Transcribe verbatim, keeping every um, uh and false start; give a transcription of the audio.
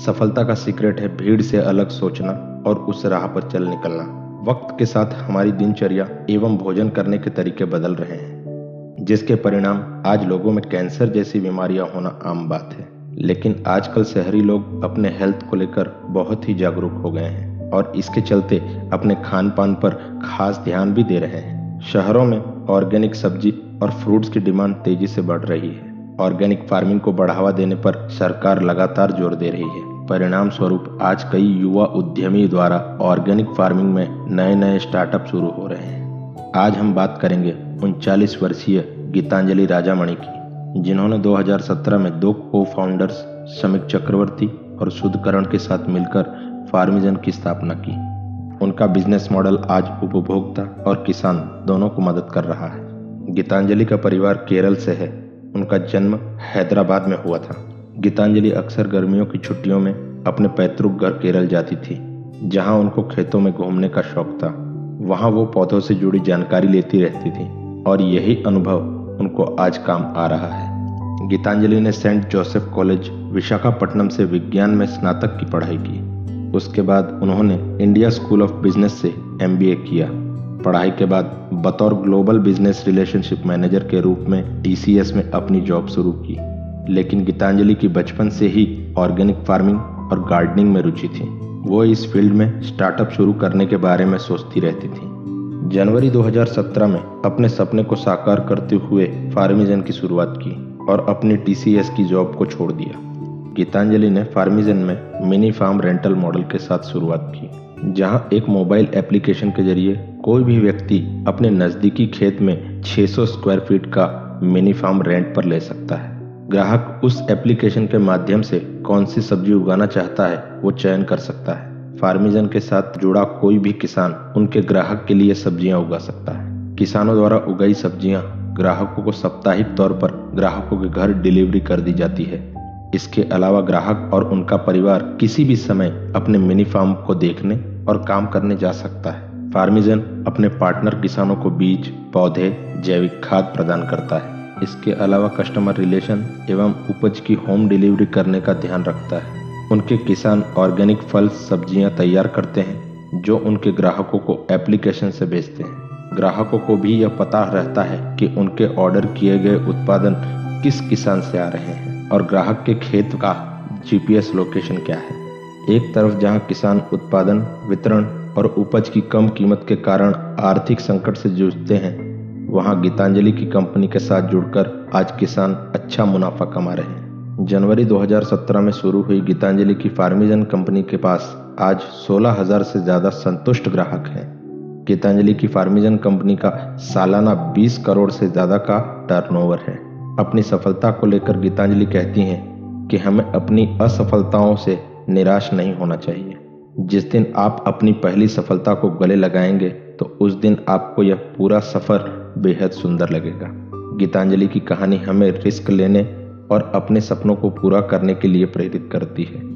सफलता का सीक्रेट है भीड़ से अलग सोचना और उस राह पर चल निकलना। वक्त के साथ हमारी दिनचर्या एवं भोजन करने के तरीके बदल रहे हैं, जिसके परिणाम आज लोगों में कैंसर जैसी बीमारियां होना आम बात है। लेकिन आजकल शहरी लोग अपने हेल्थ को लेकर बहुत ही जागरूक हो गए हैं और इसके चलते अपने खान पान पर खास ध्यान भी दे रहे हैं। शहरों में ऑर्गेनिक सब्जी और फ्रूट्स की डिमांड तेजी से बढ़ रही है। ऑर्गेनिक फार्मिंग को बढ़ावा देने पर सरकार लगातार जोर दे रही है। परिणाम स्वरूप आज कई युवा उद्यमी द्वारा ऑर्गेनिक फार्मिंग में नए नए स्टार्टअप शुरू हो रहे हैं। आज हम बात करेंगे उनचालीस वर्षीय गीतांजलि राजामणि की, जिन्होंने दो हज़ार सत्रह में दो को फाउंडर्स समीक चक्रवर्ती और शुद्धकरण के साथ मिलकर फार्मिजन की स्थापना की। उनका बिजनेस मॉडल आज उपभोक्ता और किसान दोनों को मदद कर रहा है। गीतांजलि का परिवार केरल से है। उनका जन्म हैदराबाद में हुआ था। गीतांजलि अक्सर गर्मियों की छुट्टियों में अपने पैतृक घर केरल जाती थी, जहां उनको खेतों में घूमने का शौक था। वहां वो पौधों से जुड़ी जानकारी लेती रहती थी और यही अनुभव उनको आज काम आ रहा है। गीतांजलि ने सेंट जोसेफ कॉलेज विशाखापट्टनम से विज्ञान में स्नातक की पढ़ाई की। उसके बाद उन्होंने इंडिया स्कूल ऑफ बिजनेस से एम बी ए किया। पढ़ाई के बाद बतौर ग्लोबल बिजनेस रिलेशनशिप मैनेजर के रूप में टी सी एस में अपनी जॉब शुरू की। लेकिन गीतांजलि की बचपन से ही ऑर्गेनिक फार्मिंग और गार्डनिंग में रुचि थी। वो इस फील्ड में स्टार्टअप शुरू करने के बारे में सोचती रहती थी। जनवरी दो हज़ार सत्रह में अपने सपने को साकार करते हुए फार्मिजन की शुरुआत की और अपनी टी सी एस की जॉब को छोड़ दिया। गीतांजलि ने फार्मिजन में मिनी फार्म रेंटल मॉडल के साथ शुरुआत की, जहां एक मोबाइल एप्लीकेशन के जरिए कोई भी व्यक्ति अपने नज़दीकी खेत में छह सौ स्क्वायर फीट का मिनी फार्म रेंट पर ले सकता है। ग्राहक उस एप्लीकेशन के माध्यम से कौन सी सब्जी उगाना चाहता है वो चयन कर सकता है। फार्मिजन के साथ जुड़ा कोई भी किसान उनके ग्राहक के लिए सब्जियां उगा सकता है। किसानों द्वारा उगाई सब्जियां ग्राहकों को साप्ताहिक तौर पर ग्राहकों के घर डिलीवरी कर दी जाती है। इसके अलावा ग्राहक और उनका परिवार किसी भी समय अपने मिनी फार्म को देखने और काम करने जा सकता है। फार्मिजन अपने पार्टनर किसानों को बीज, पौधे, जैविक खाद प्रदान करता है। इसके अलावा कस्टमर रिलेशन एवं उपज की होम डिलीवरी करने का ध्यान रखता है। उनके किसान ऑर्गेनिक फल सब्जियां तैयार करते हैं, जो उनके ग्राहकों को एप्लीकेशन से बेचते हैं। ग्राहकों को भी यह पता रहता है कि उनके ऑर्डर किए गए उत्पादन किस किसान से आ रहे हैं और ग्राहक के खेत का जी पी एस लोकेशन क्या है। एक तरफ जहां किसान उत्पादन, वितरण और उपज की कम कीमत के कारण आर्थिक संकट से जूझते हैं, वहां गीतांजलि की कंपनी के साथ जुड़कर आज किसान अच्छा मुनाफा कमा रहे हैं। जनवरी दो हज़ार सत्रह में शुरू हुई गीतांजलि की फार्मिजन कंपनी के पास आज सोलह हज़ार से ज्यादा संतुष्ट ग्राहक हैं। गीतांजलि की फार्मिजन कंपनी का सालाना बीस करोड़ से ज्यादा का टर्नओवर है। अपनी सफलता को लेकर गीतांजलि कहती हैं कि हमें अपनी असफलताओं से निराश नहीं होना चाहिए। जिस दिन आप अपनी पहली सफलता को गले लगाएंगे तो उस दिन आपको यह पूरा सफर बेहद सुंदर लगेगा। गीतांजलि की कहानी हमें रिस्क लेने और अपने सपनों को पूरा करने के लिए प्रेरित करती है।